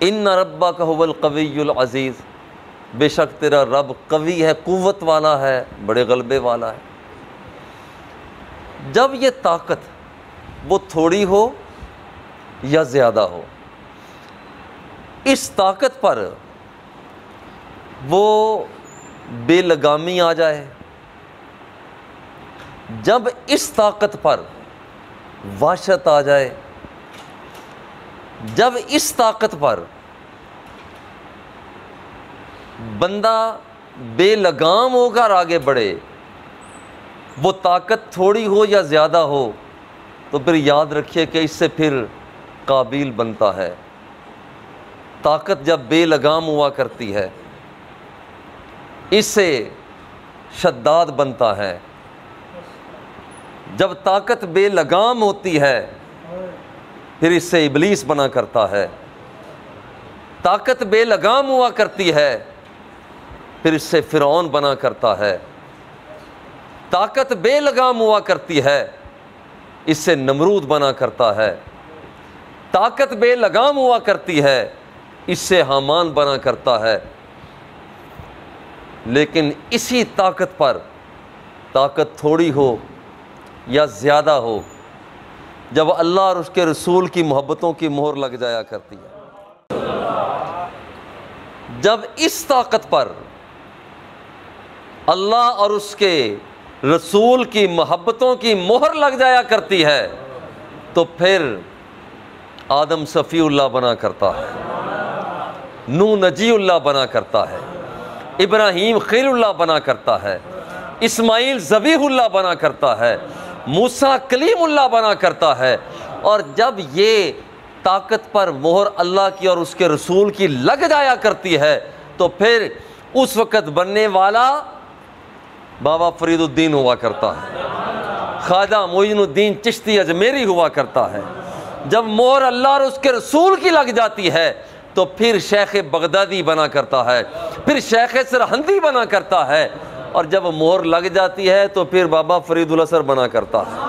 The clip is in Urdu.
ان ربک هو القوی العزیز، بے شک تیرا رب قوی ہے، قوت والا ہے، بڑے غلبے والا ہے۔ جب یہ طاقت وہ تھوڑی ہو یا زیادہ ہو، اس طاقت پر وہ بے لگامی آ جائے، جب اس طاقت پر وحشت آ جائے، جب اس طاقت پر بندہ بے لگام ہو کر آگے بڑھے، وہ طاقت تھوڑی ہو یا زیادہ ہو، تو پھر یاد رکھیے کہ اس سے پھر قابیل بنتا ہے۔ طاقت جب بے لگام ہوا کرتی ہے، اس سے شداد بنتا ہے۔ جب طاقت بے لگام ہوتی ہے، پھر اس سے ابلیس بنا کرتا ہے۔ طاقت بے لگام ہوا کرتی ہے، پھر اس سے فرعون بنا کرتا ہے۔ طاقت بے لگام ہوا کرتی ہے، اس سے نمرود بنا کرتا ہے۔ طاقت بے لگام ہوا کرتی ہے، اس سے حامان بنا کرتا ہے۔ لیکن اسی طاقت پر طاقت تھوڑی ہو یا زیادہ ہو، جب اللہ اور اس کے رسول کی محبتوں کی مہر لگ جایا کرتی ہے، جب اس طاقت پر اللہ اور اس کے رسول کی محبتوں کی مہر لگ جایا کرتی ہے، تو پھر آدم صفی اللہ بنا کرتا ہے، نوح نجی اللہ بنا کرتا ہے، ابراہیم خلیل اللہ بنا کرتا ہے، اسماعیل ذبیح اللہ بنا کرتا ہے، موسیٰ کلیم اللہ بنا کرتا ہے۔ اور جب یہ طاقت پر مہر اللہ کی اور اس کے رسول کی لگ جایا کرتی ہے، تو پھر اس وقت بننے والا بابا فرید الدین ہوا کرتا ہے، خواجہ معین الدین چشتی اجمیری ہوا کرتا ہے۔ جب مہر اللہ اور اس کے رسول کی لگ جاتی ہے، تو پھر شیخ بغدادی بنا کرتا ہے، پھر شیخ سرہندی بنا کرتا ہے، اور جب مہر لگ جاتی ہے تو پھر بابا فرید الاسر بنا کرتا ہے۔